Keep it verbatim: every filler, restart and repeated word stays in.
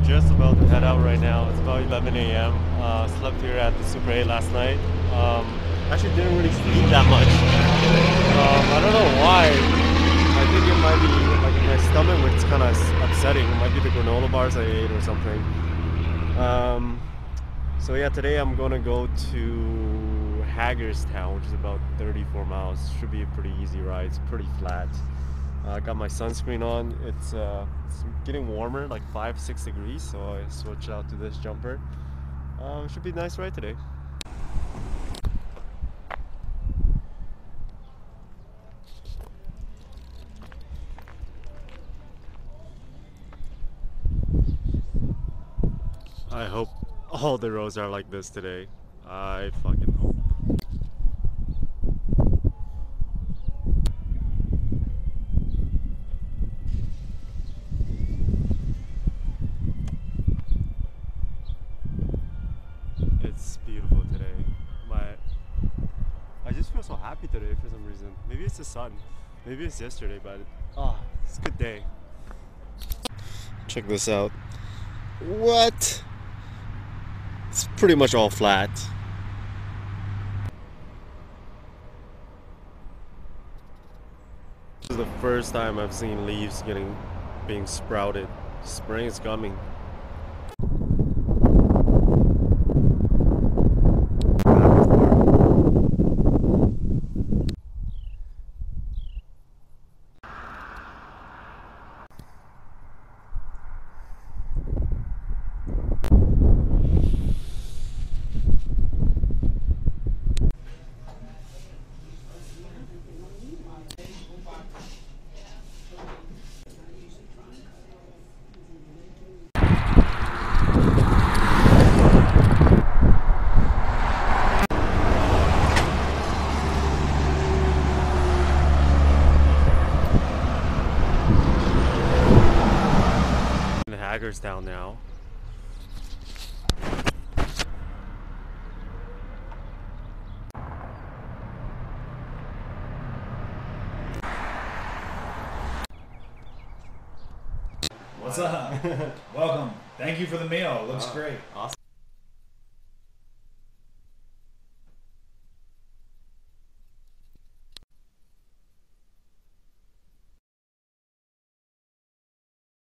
just about to head out right now. It's about eleven A M Uh, slept here at the Super eight last night. Um, actually didn't really sleep that much. Um, I don't know why. I think it might be like in my stomach, which is kind of upsetting. It might be the granola bars I ate or something. Um, so yeah, today I'm gonna go to Hagerstown, which is about thirty-four miles. Should be a pretty easy ride. It's pretty flat. I uh, got my sunscreen on. It's, uh, it's getting warmer, like five, six degrees, so I switched out to this jumper. Uh, should be a nice ride today. I hope all the roads are like this today. I fucking hope. It's beautiful today. My, I just feel so happy today for some reason. Maybe it's the sun. Maybe it's yesterday, but ah, oh, it's a good day. Check this out. What? It's pretty much all flat. This is the first time I've seen leaves getting being sprouted. Spring is coming. Hagerstown now. What's up? Welcome. Thank you for the meal. Looks oh, great. Awesome.